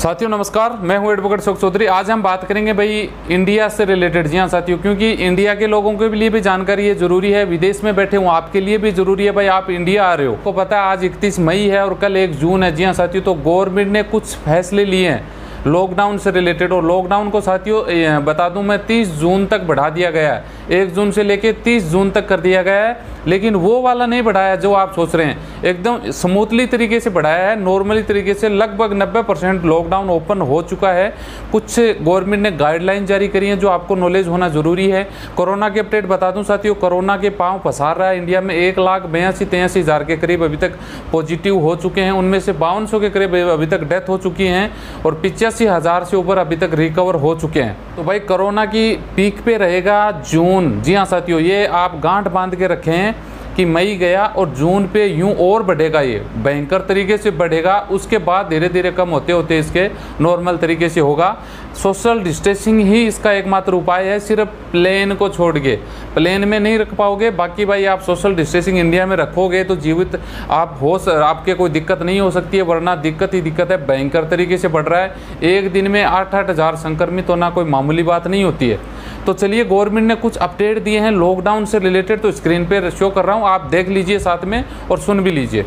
साथियों नमस्कार, मैं हूं एडवोकेट अशोक चौधरी। आज हम बात करेंगे भाई इंडिया से रिलेटेड। जी हाँ साथियों, क्योंकि इंडिया के लोगों के लिए भी जानकारी ये जरूरी है, विदेश में बैठे हूँ आपके लिए भी जरूरी है। भाई आप इंडिया आ रहे हो, आपको पता है आज 31 मई है और कल 1 जून है। जी हाँ साथियों, तो गवर्नमेंट ने कुछ फैसले लिए हैं लॉकडाउन से रिलेटेड, और लॉकडाउन को साथियों बता दूं मैं 30 जून तक बढ़ा दिया गया है। 1 जून से लेके 30 जून तक कर दिया गया है, लेकिन वो वाला नहीं बढ़ाया जो आप सोच रहे हैं। एकदम स्मूथली तरीके से बढ़ाया है, नॉर्मली तरीके से। लगभग 90% लॉकडाउन ओपन हो चुका है। कुछ गवर्नमेंट ने गाइडलाइन जारी करी है जो आपको नॉलेज होना जरूरी है। कोरोना के अपडेट बता दूं साथियों, कोरोना के पांव पसार रहा है इंडिया में। 1,82,83,000 के करीब अभी तक पॉजिटिव हो चुके हैं, उनमें से 5200 के करीब अभी तक डेथ हो चुकी हैं और 85,000 से ऊपर अभी तक रिकवर हो चुके हैं। तो भाई कोरोना की पीक पे रहेगा जून। जी हाँ साथियों, ये आप गांठ बांध के रखें कि मई गया और जून पे यूं और बढ़ेगा, ये भयंकर तरीके से बढ़ेगा। उसके बाद धीरे धीरे कम होते होते इसके नॉर्मल तरीके से होगा। सोशल डिस्टेंसिंग ही इसका एकमात्र उपाय है, सिर्फ प्लेन को छोड़ के। प्लेन में नहीं रख पाओगे, बाकी भाई आप सोशल डिस्टेंसिंग इंडिया में रखोगे तो जीवित आप हो, आपके कोई दिक्कत नहीं हो सकती है, वरना दिक्कत ही दिक्कत है। भयंकर तरीके से बढ़ रहा है, एक दिन में 8-8 हज़ार संक्रमित होना कोई मामूली बात नहीं होती है। तो चलिए, गवर्नमेंट ने कुछ अपडेट दिए हैं लॉकडाउन से रिलेटेड, तो स्क्रीन पे शो कर रहा हूँ, आप देख लीजिए साथ में और सुन भी लीजिए।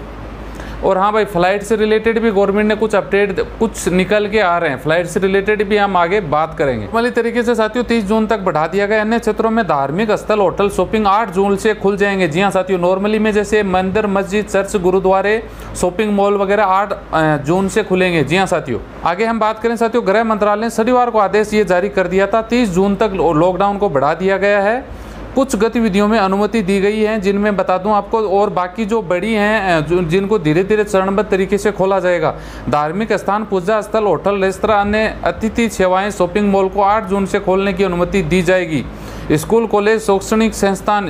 और हाँ भाई, फ्लाइट से रिलेटेड भी गवर्नमेंट ने कुछ अपडेट कुछ निकल के आ रहे हैं, फ्लाइट से रिलेटेड भी हम आगे बात करेंगे। वाली तरीके से साथियों 30 जून तक बढ़ा दिया गया। अन्य क्षेत्रों में धार्मिक स्थल, होटल, शॉपिंग 8 जून से खुल जाएंगे। जी हाँ साथियों, नॉर्मली में जैसे मंदिर, मस्जिद, चर्च, गुरुद्वारे, शॉपिंग मॉल वगैरह 8 जून से खुलेंगे। जी हाँ साथियों, आगे हम बात करें साथियों, गृह मंत्रालय ने शनिवार को आदेश ये जारी कर दिया था, 30 जून तक लॉकडाउन को बढ़ा दिया गया है। कुछ गतिविधियों में अनुमति दी गई है, जिनमें बता दूं आपको, और बाकी जो बड़ी हैं जिनको धीरे धीरे चरणबद्ध तरीके से खोला जाएगा। धार्मिक स्थान, पूजा स्थल, होटल, रेस्तरां, अन्य अतिथि सेवाएं, शॉपिंग मॉल को 8 जून से खोलने की अनुमति दी जाएगी। स्कूल, कॉलेज, शैक्षणिक संस्थान,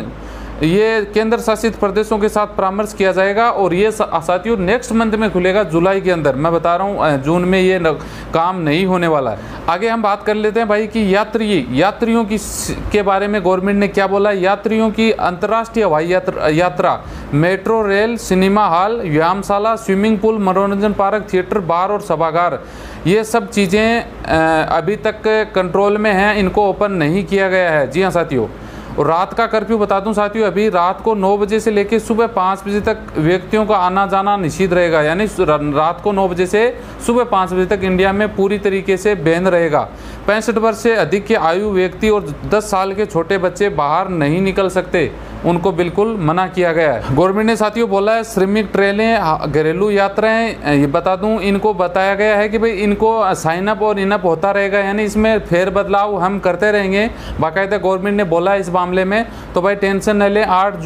ये केंद्र शासित प्रदेशों के साथ परामर्श किया जाएगा और ये साथियों नेक्स्ट मंथ में खुलेगा, जुलाई के अंदर। मैं बता रहा हूँ जून में ये काम नहीं होने वाला है। आगे हम बात कर लेते हैं भाई कि यात्रियों की के बारे में गवर्नमेंट ने क्या बोला। यात्रियों की अंतर्राष्ट्रीय हवाई यात्रा, मेट्रो रेल, सिनेमा हॉल, व्यायामशाला, स्विमिंग पूल, मनोरंजन पार्क, थिएटर, बार और सभागार, ये सब चीज़ें अभी तक कंट्रोल में हैं, इनको ओपन नहीं किया गया है। जी हाँ साथियों, और रात का कर्फ्यू बता दूं साथियों, अभी रात को 9 बजे से लेकर सुबह 5 बजे तक व्यक्तियों का आना जाना निषिद्ध रहेगा। यानी रात को 9 बजे से सुबह 5 बजे तक इंडिया में पूरी तरीके से बैन रहेगा। 65 वर्ष से अधिक के आयु व्यक्ति और 10 साल के छोटे बच्चे बाहर नहीं निकल सकते, उनको बिल्कुल मना किया गया है। गवर्नमेंट ने साथियों बोला है श्रमिक ट्रेनें, घरेलू यात्राएं, ये बता दूं, इनको बताया गया है कि भाई इनको साइन अप और इन अप होता रहेगा, यानी इसमें फेर बदलाव हम करते रहेंगे। बाकायदा गवर्नमेंट ने बोला है इस मामले में, तो भाई टेंशन न लें। 8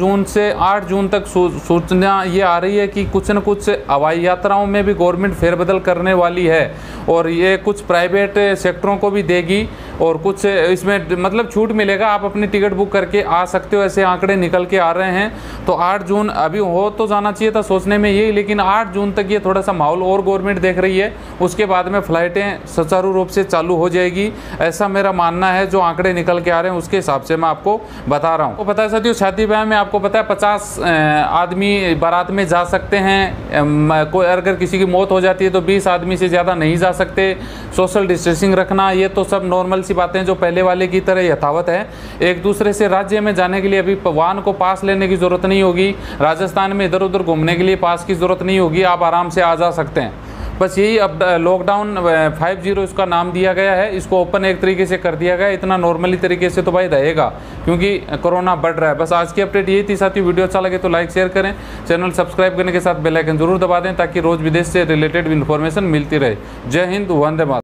जून तक सूचना ये आ रही है कि कुछ न कुछ हवाई यात्राओं में भी गवर्नमेंट फेरबदल करने वाली है, और ये कुछ प्राइवेट सेक्टरों को भी देगी और कुछ इसमें मतलब छूट मिलेगा। आप अपनी टिकट बुक करके आ सकते हो, ऐसे आंकड़े निकल के आ रहे हैं। तो 8 जून अभी हो तो जाना चाहिए था सोचने में ये, लेकिन 8 जून तक ये थोड़ा सा माहौल और गवर्नमेंट देख रही है। उसके बाद में फ्लाइटें सुचारू रूप से चालू हो जाएगी, ऐसा मेरा मानना है। जो आंकड़े निकल के आ रहे हैं उसके हिसाब से मैं आपको बता रहा हूँ। तो पता है साथियों, शादी ब्याह में आपको पता है 50 आदमी बारात में जा सकते हैं। कोई अगर किसी की मौत हो जाती है तो 20 आदमी से ज़्यादा नहीं जा सकते। सोशल डिस्टेंसिंग रखना, ये तो सब नॉर्मल सी बातें जो पहले वाले की तरह यथावत है। एक दूसरे से राज्य में जाने के लिए अभी वाहन को पास लेने की ज़रूरत नहीं होगी। राजस्थान में इधर उधर घूमने के लिए पास की ज़रूरत नहीं होगी, आप आराम से आ जा सकते हैं। बस यही अब लॉकडाउन 50 इसका नाम दिया गया है, इसको ओपन एक तरीके से कर दिया गया। इतना नॉर्मली तरीके से तो भाई रहेगा, क्योंकि कोरोना बढ़ रहा है। बस आज की अपडेट यही थी साथियों। वीडियो अच्छा लगे तो लाइक शेयर करें, चैनल सब्सक्राइब करने के साथ बेल आइकन जरूर दबा दें, ताकि रोज़ विदेश से रिलेटेड इन्फॉर्मेशन मिलती रहे। जय हिंद, वंदे मातरम।